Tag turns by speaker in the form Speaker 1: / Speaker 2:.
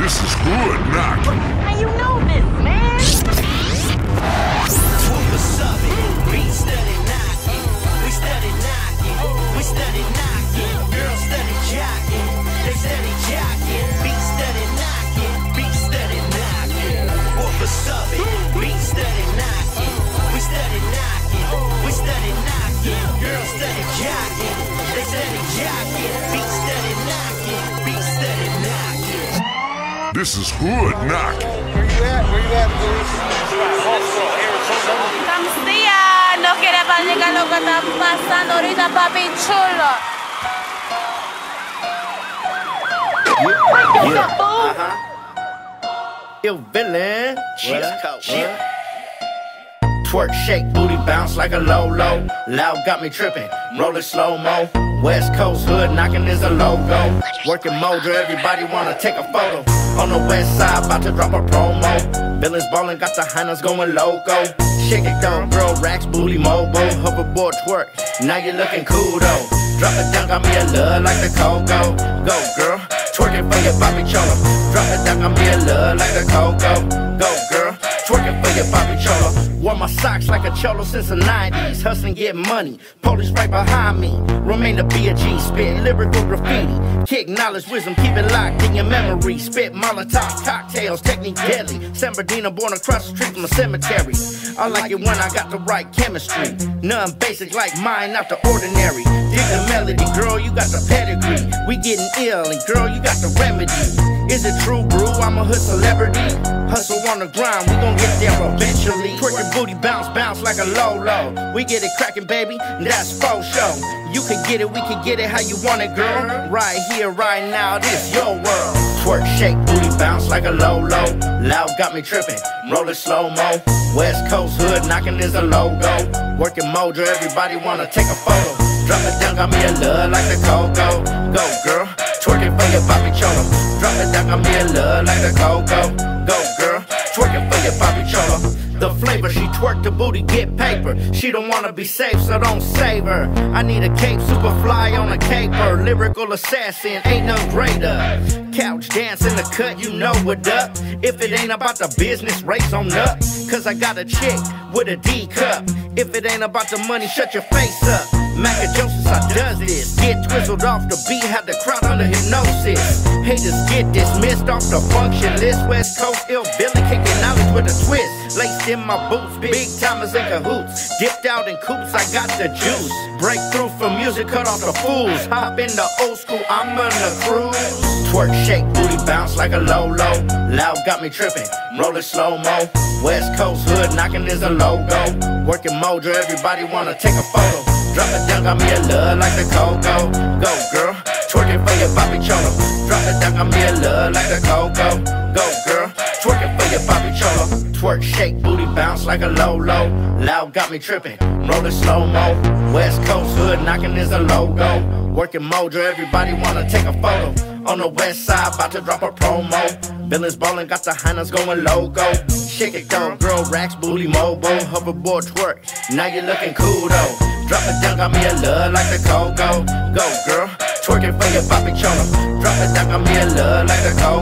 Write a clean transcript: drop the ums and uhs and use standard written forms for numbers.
Speaker 1: This is good, knock.
Speaker 2: How you know this, man?
Speaker 3: What's up? We steady knocking. We steady knocking. We steady knocking. Girls steady jocking. They steady jocking. Beat steady knocking. Beat steady knocking. What's up? We steady knocking. We steady knocking. We steady knocking. Girls steady jocking. They steady jocking. Beat steady knocking. Beat steady knocking.
Speaker 1: This is good, knock.
Speaker 4: Where you at? Where you at, please?
Speaker 2: Kamstia, no quiere platicar lo que está pasando ahorita, papi chulo.
Speaker 3: Ill villain. Yeah. Twerk, shake, booty bounce like a low-low. Loud got me tripping, roll it slow-mo. West Coast hood knocking is a logo. Working Mojo, everybody wanna take a photo. On the west side, about to drop a promo. Villains ballin', got the Hinas going loco. Shake it down, girl, racks, booty mobile. Hoverboard twerk, now you looking cool though. Drop it down, got me a love like the Coco. Go girl, twerking for your Bobby Cholo. Drop it down, got me a love like the Coco. Go girl, twerking for your Bobby Cholo. Wore my socks like a cholo since the 90s. Hustling, get money. Police right behind me. Remain to be a G. Spit lyrical graffiti. Kick knowledge, wisdom, keep it locked in your memory. Spit Molotov cocktails, technique deadly. San Bernardino born across the street from a cemetery. I like it when I got the right chemistry. None basic like mine, not the ordinary. Dig the melody, girl, you got the pedigree. We getting ill, and girl, you got the remedy. Is it true, bro? I'm a hood celebrity. Hustle on the grind, we gon' get there eventually. Twerk your booty, bounce, bounce like a low-low. We get it crackin', baby, that's faux show. You can get it, we can get it how you want it, girl. Right here, right now, this your world. Twerk, shake, booty, bounce like a low-low. Loud got me trippin', roll it slow-mo. West Coast hood knockin' is a logo. Working Mojo, everybody wanna take a photo. Drop it down, got me a love like the Coco. Go, girl, twerking for your Bobby Cholo. Drop it down, got me a love like the Coco. Go, girl, twerking for your Bobby Cholo. The flavor, she twerk the booty, get paper. She don't wanna be safe, so don't save her. I need a cape, super fly on a caper. Lyrical assassin, ain't no greater. Couch dance in the cut, you know what up. If it ain't about the business, race on up. Cause I got a chick with a D cup. If it ain't about the money, shut your face up. Maca Joseph, I does this. Get twizzled off the beat, had the crowd under hypnosis. Haters get dismissed off the function list. West Coast ill Billy kicking knowledge with a twist. Laced in my boots, big timers in cahoots. Dipped out in coops, I got the juice. Breakthrough from music, cut off the fools. Hop in the old school, I'm on the cruise. Twerk, shake, booty bounce like a low-low. Loud got me tripping, roll it slow-mo. West Coast hood knocking is a logo. Working Mojo, everybody wanna take a photo. Drop it down, got me a love like the Coco. Go girl, twerking for your Bobby Cholo. Drop it down, got me a love like the Coco. Go girl, twerking for your Bobby Cholo. Twerk, shake, booty bounce like a low-low. Loud got me tripping, roll it slow-mo. West Coast hood knocking is a logo. Working Mojo, everybody wanna take a photo. On the west side, about to drop a promo. Villains ballin', got the Hinas going logo. Shake it down, girl, racks, booty mobile. Hoverboard twerk, now you looking cool though. Drop it down, got me a love like the Coco. Go girl, twerking for your Bobby Cholo. Drop it down, got me a love like the Coco.